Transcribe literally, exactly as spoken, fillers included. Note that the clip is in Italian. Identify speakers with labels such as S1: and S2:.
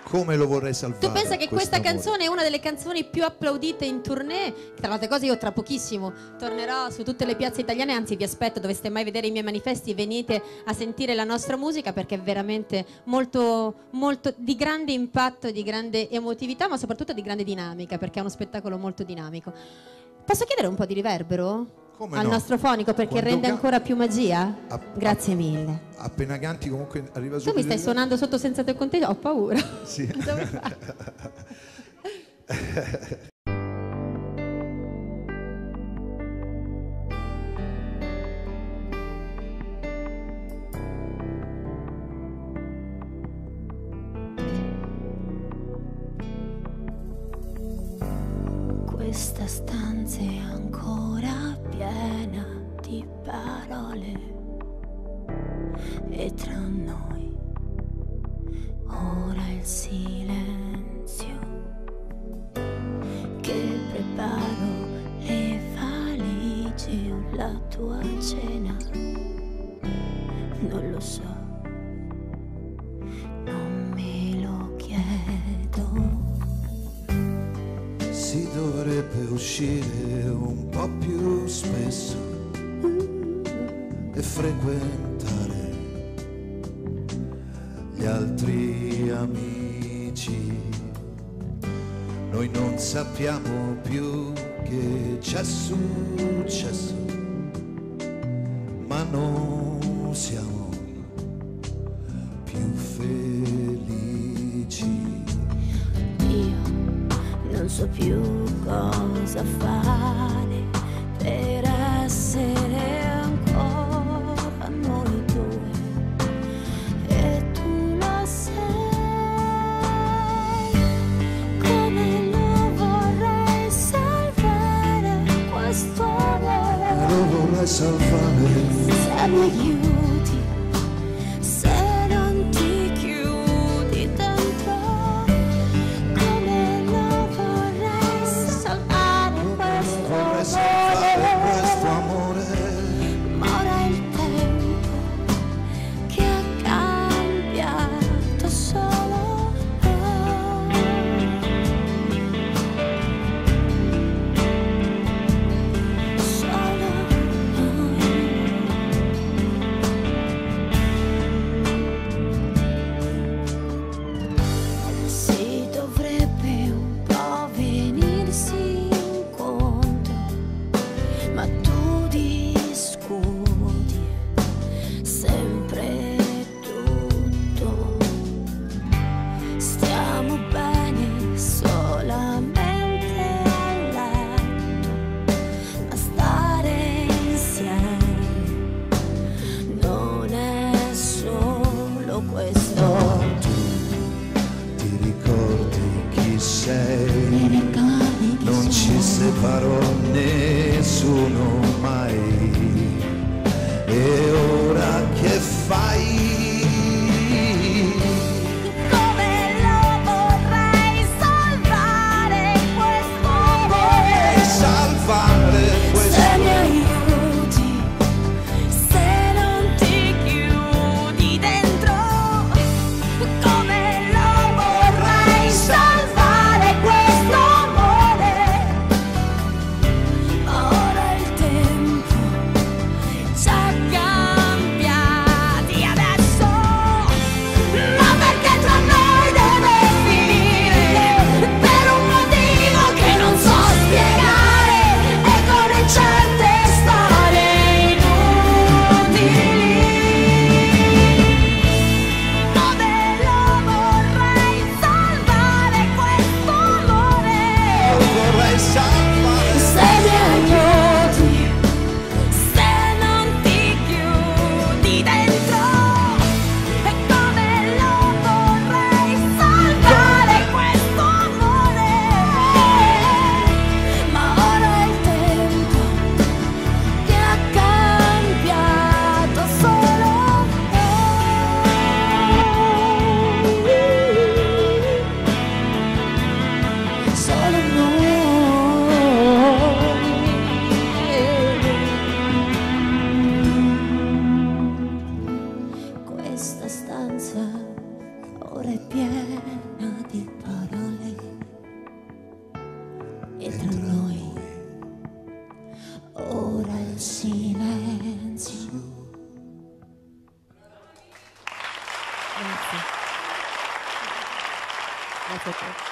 S1: Come lo vorrei salvare.
S2: Tu pensa che questa
S1: amore.
S2: canzone è una delle canzoni più applaudite in tournée? Tra le altre cose io tra pochissimo tornerò su tutte le piazze italiane, anzi vi aspetto, doveste mai vedere i miei manifesti, venite a sentire la nostra musica perché è veramente molto, molto di grande impatto, di grande emotività, ma soprattutto di grande dinamica, perché è uno spettacolo molto dinamico. Posso chiedere un po' di riverbero?
S1: Come
S2: al
S1: no?
S2: nostro fonico perché
S1: Quando
S2: rende
S1: can-
S2: ancora più magia?
S1: A-
S2: Grazie mille.
S1: Appena canti comunque arriva
S2: Tu
S1: subito.
S2: mi stai
S1: il-
S2: suonando sotto senza te con te? Ho paura.
S1: Sì.
S2: Cosa vuoi fare?
S3: Questa stanza è ancora piena di parole e tra noi ora il silenzio che preparo le valigie o la tua cena. Non lo so, non me lo chiedo.
S1: Si dovrebbe uscire un po' più spesso e frequentare gli altri amici. Noi non sappiamo più che c'è successo, ma non siamo più felici.
S3: Non so più cosa fare per essere ancora noi due e tu lo sai. Come lo vorrei salvare questo amore.
S1: Lo vorrei salvare.
S3: Se mi aiuti, se non ti chiudi dentro.
S1: Vorrei salvare questo amore.
S3: Ma ora è il tempo che ha cambiato solo solo si dovrebbe un po' venirsi incontro, ma tu discuti sempre tutto. Stiamo bene solamente a letto, ma stare insieme non è solo questo.
S1: Ti ricordi chi sei? Non ci separò nessuno mai. E ora che fai?
S3: Come lo vorrei salvare questo amore.
S1: Salvare questo
S3: Se mi aiuti, se non ti chiudi dentro. Come lo vorrei salvare questo amore. Ora è il tempo e tra noi ora il silenzio.
S2: Grazie. Grazie a te.